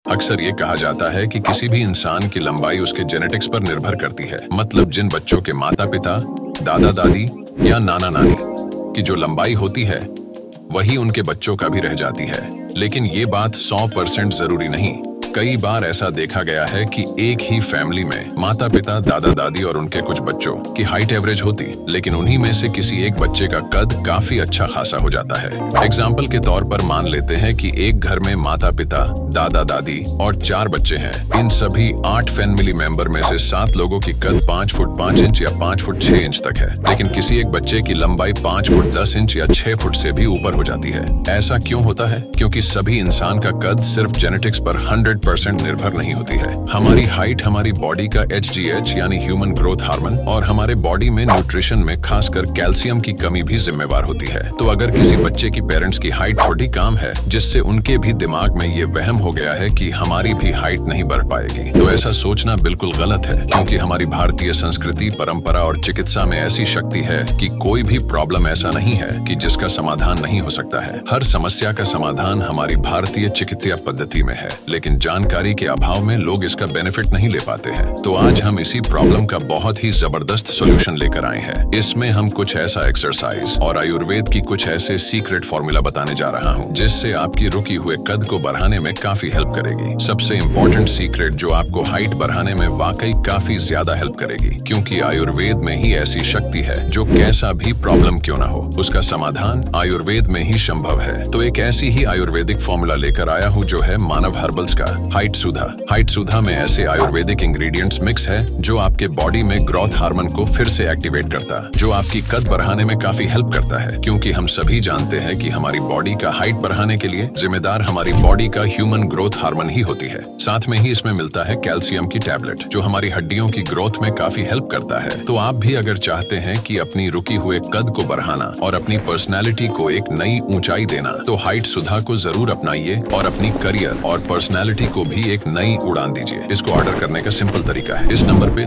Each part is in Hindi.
अक्सर ये कहा जाता है कि किसी भी इंसान की लंबाई उसके जेनेटिक्स पर निर्भर करती है। मतलब जिन बच्चों के माता पिता, दादा दादी या नाना नानी की जो लंबाई होती है वही उनके बच्चों का भी रह जाती है। लेकिन ये बात 100% जरूरी नहीं। कई बार ऐसा देखा गया है कि एक ही फैमिली में माता पिता, दादा दादी और उनके कुछ बच्चों की हाइट एवरेज होती, लेकिन उन्हीं में से किसी एक बच्चे का कद काफी अच्छा खासा हो जाता है। एग्जाम्पल के तौर पर मान लेते हैं कि एक घर में माता पिता, दादा दादी और 4 बच्चे हैं। इन सभी 8 फैमिली मेंबर में से 7 लोगों की कद 5 फुट 5 इंच या 5 फुट 6 इंच तक है, लेकिन किसी एक बच्चे की लंबाई 5 फुट 10 इंच या 6 फुट से भी ऊपर हो जाती है। ऐसा क्यों होता है? क्योंकि सभी इंसान का कद सिर्फ जेनेटिक्स पर 100% निर्भर नहीं होती है। हमारी हाइट हमारी बॉडी का HGH यानी ह्यूमन ग्रोथ हार्मोन और हमारे बॉडी में न्यूट्रिशन में खासकर कैल्शियम की कमी भी जिम्मेवार होती है। तो अगर किसी बच्चे की पेरेंट्स की हाइट थोड़ी कम है, जिससे उनके भी दिमाग में ये वहम हो गया है कि हमारी भी हाइट नहीं बढ़ पाएगी, तो ऐसा सोचना बिल्कुल गलत है। क्योंकि हमारी भारतीय संस्कृति, परंपरा और चिकित्सा में ऐसी शक्ति है कि कोई भी प्रॉब्लम ऐसा नहीं है कि जिसका समाधान नहीं हो सकता है। हर समस्या का समाधान हमारी भारतीय चिकित्सा पद्धति में है, लेकिन जानकारी के अभाव में लोग इसका बेनिफिट नहीं ले पाते हैं। तो आज हम इसी प्रॉब्लम का बहुत ही जबरदस्त सॉल्यूशन लेकर आए हैं। इसमें हम कुछ ऐसा एक्सरसाइज और आयुर्वेद की कुछ ऐसे सीक्रेट फॉर्मूला बताने जा रहा हूँ जिससे आपकी रुकी हुए कद को बढ़ाने में काफी हेल्प करेगी। सबसे इम्पोर्टेंट सीक्रेट जो आपको हाइट बढ़ाने में वाकई काफी ज्यादा हेल्प करेगी, क्योंकि आयुर्वेद में ही ऐसी शक्ति है जो कैसा भी प्रॉब्लम क्यों ना हो, उसका समाधान आयुर्वेद में ही संभव है। तो एक ऐसी ही आयुर्वेदिक फॉर्मूला लेकर आया हूँ जो है मानव हर्बल्स का हाइट सुधा। हाइट सुधा में ऐसे आयुर्वेदिक इंग्रेडिएंट्स मिक्स है जो आपके बॉडी में ग्रोथ हार्मोन को फिर से एक्टिवेट करता, जो आपकी कद बढ़ाने में काफी हेल्प करता है। क्योंकि हम सभी जानते हैं कि हमारी बॉडी का हाइट बढ़ाने के लिए जिम्मेदार हमारी बॉडी का ह्यूमन ग्रोथ हार्मोन ही होती है। साथ में ही इसमें मिलता है कैल्शियम की टैबलेट जो हमारी हड्डियों की ग्रोथ में काफी हेल्प करता है। तो आप भी अगर चाहते हैं कि अपनी रुकी हुए कद को बढ़ाना और अपनी पर्सनैलिटी को एक नई ऊंचाई देना, तो हाइट सुधा को जरूर अपनाइए और अपनी करियर और पर्सनैलिटी को भी एक नई उड़ान दीजिए। इसको ऑर्डर करने का सिंपल तरीका है, इस नंबर पे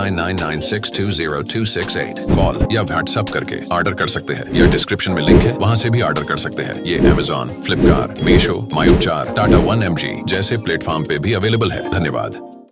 9999962026 कॉल या व्हाट्सएप करके ऑर्डर कर सकते हैं, या डिस्क्रिप्शन में लिंक है, वहां से भी ऑर्डर कर सकते हैं। ये Amazon, फ्लिपकार्ट, मीशो, माई उपचार, टाटा 1mg जैसे प्लेटफॉर्म पे भी अवेलेबल है। धन्यवाद।